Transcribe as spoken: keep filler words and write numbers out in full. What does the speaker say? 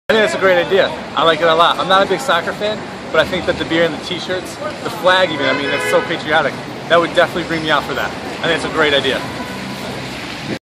I think that's a great idea. I like it a lot. I'm not a big soccer fan, but I think that the beer and the t-shirts, the flag even, I mean, that's so patriotic. That would definitely bring me out for that. I think it's a great idea.